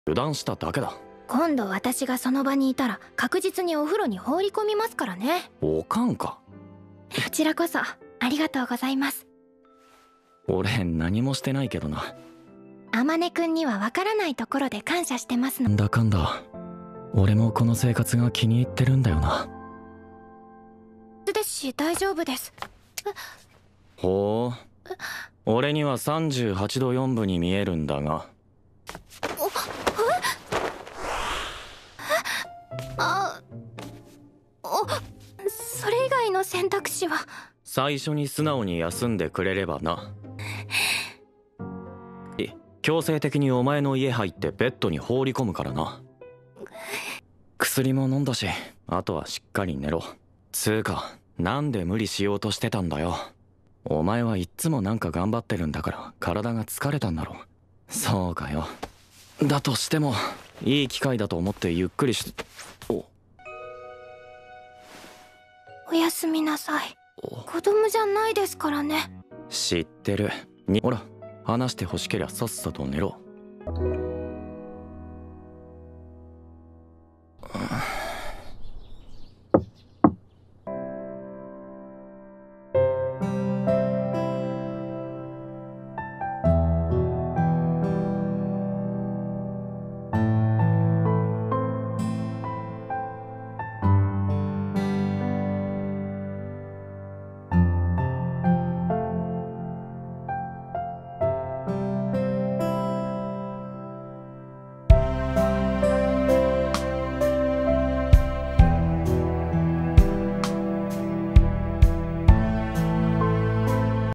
油断しただけだ。 今度私がその場にいたら確実にお風呂に放り込みますからね。 おかんか。 こちらこそありがとうございます。 俺何もしてないけどな。 天音くんにはわからないところで感謝してますの。 なんだかんだ俺もこの生活が気に入ってるんだよな。 ですし大丈夫です。 ほう、俺には38度4分に見えるんだが。 それ以外の選択肢は。 最初に素直に休んでくれればな。強制的にお前の家入ってベッドに放り込むからな。薬も飲んだし、あとはしっかり寝ろ。つうかなんで無理しようとしてたんだよ。お前はいっつもなんか頑張ってるんだから体が疲れたんだろ。そうかよ。だとしてもいい機会だと思ってゆっくりし。 おやすみなさい。子供じゃないですからね。 知ってる。ほら話してほしけりゃさっさと寝ろ。